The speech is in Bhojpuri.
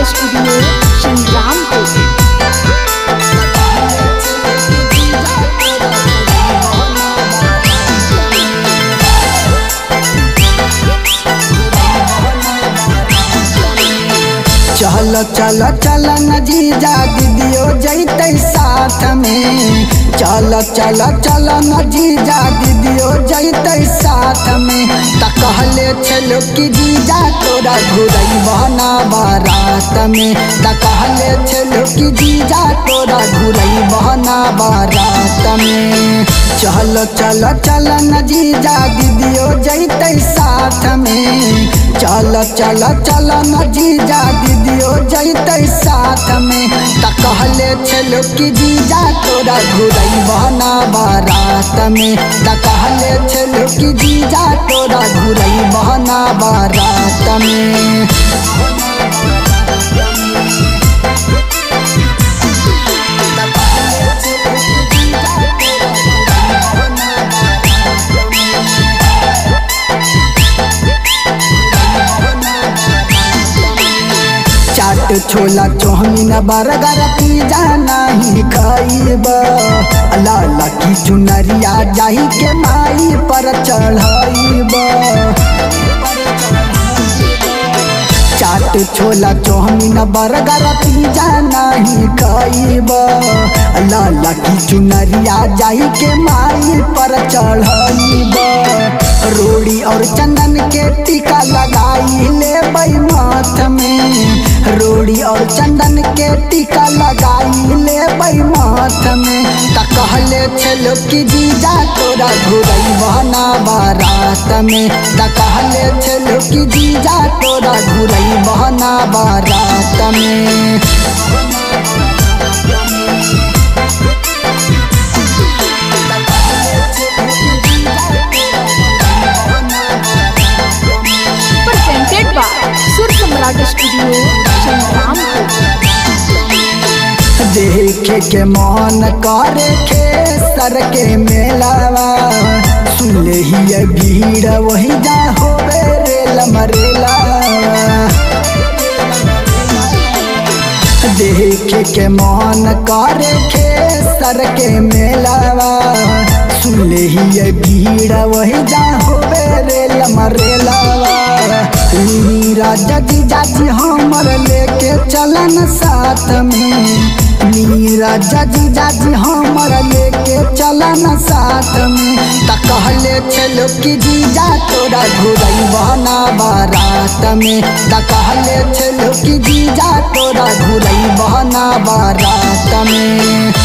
स्टूडियो संग्रामपुर। चल चल चल न जीजा दीदियो जैते साथ में। चल चल चल न जीजा दीदियो जैते साथ में। त कहले छलो कि जीजा तोरा घुरई बहना बारात में। त कहले छलो कि जीजा तोरा घुरई बहना बारात में। चल चल चल न जीजा दीदियो जैते साथ में। चल चल चल न जीजा दीदियो जैते साथ में। त कहले छलो कि जीजा तोरा घुरई बहना बारात में। त कहले छलो कि जीजा तोरा घुरई बहना बारात में। चाट छोला चौमिन बर्गर पिज्जा नहीं खाइब। लाल की चुनरिया जाही के माई पर चढ़ाइब। चाट छोला चौमिन बर्गर पिज्जा नहीं खाइब। लाल की चुनरिया जाही के माई पर चढ़ाइब। रोड़ी और चंदन के टीका लगाई ले माथ में। रोड़ी और चंदन के टीका लगाई ले माथ में। त कहले छलो कि जीजा तोरा घुरई बहना बारात में। त कहले छलो कि जीजा तोरा घुरई बहना बारात में। सुर सम्राट स्टूडियो संग्रामपुर। देखे के मन करे खेसर के मेलावा। सुन ले ही भीड़ वही जा होवे रेल मरेला। देखे के मन करे खेसर के मेलावा। सुन ले ही भीड़ वही जा होवे रेल मरेलावा। राजा जीजा जी हमर लेके चलन साथ में। राजा जीजा जी हमर लेके चलन साथ में। त कहले छलो कि जीजा तोरा घुरई बहना बारात में। त कहले छलो कि जीजा तोरा घुरई बहना बारात में।